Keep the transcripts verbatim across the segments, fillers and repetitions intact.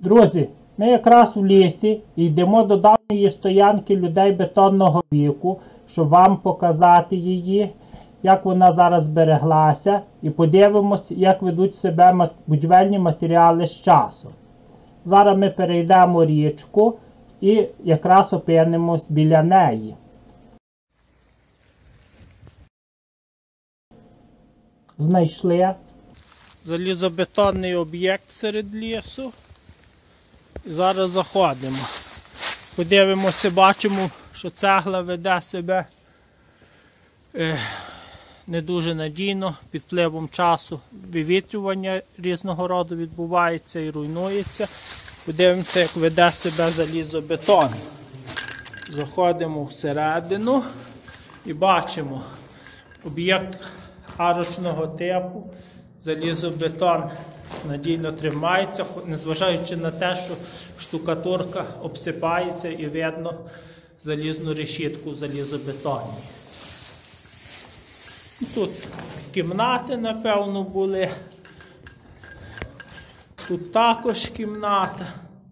Друзі, ми якраз у лісі і йдемо до давньої стоянки людей бетонного віку, щоб вам показати її, як вона зараз збереглася, і подивимося, як ведуть себе будівельні матеріали з часом. Зараз ми перейдемо річку і якраз опинимось біля неї. Знайшли залізобетонний об'єкт серед лісу. І зараз заходимо. Подивимося, бачимо, що цегла веде себе е, не дуже надійно, під впливом часу вивітрювання різного роду відбувається і руйнується. Подивимося, як веде себе залізобетон. Заходимо всередину і бачимо об'єкт арочного типу. Залізобетон надійно тримається, незважаючи на те, що штукатурка обсипається і видно залізну решітку в залізобетоні. Тут кімнати, напевно, були. Тут також кімната.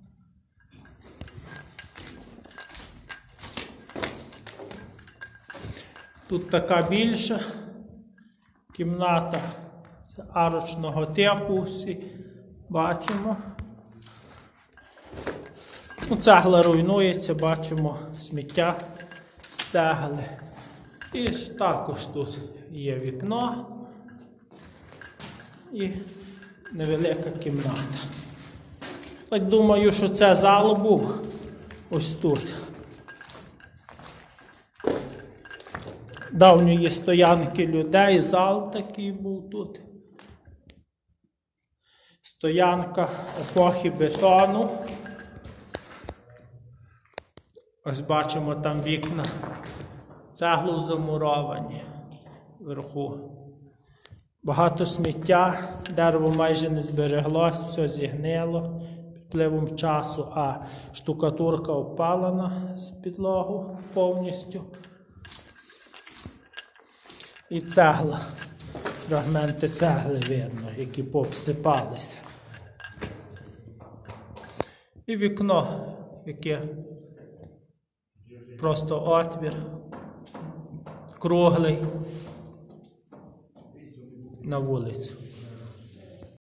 Тут така більша кімната арочного типу, всі бачимо. Ну, цегла руйнується, бачимо сміття з цегли. І також тут є вікно і невелика кімната. Так думаю, що це зал був ось тут. Давньої стоянки людей, зал такий був тут. Стоянка епохи бетону. Ось бачимо там вікна. Цеглу замуровані вверху. Багато сміття, дерево майже не збереглось, все зігнило під впливом часу, а штукатурка обпалена з підлогу повністю. І цегла, фрагменти цегли видно, які пообсипалися. І вікно, яке просто отвір, круглий, на вулицю.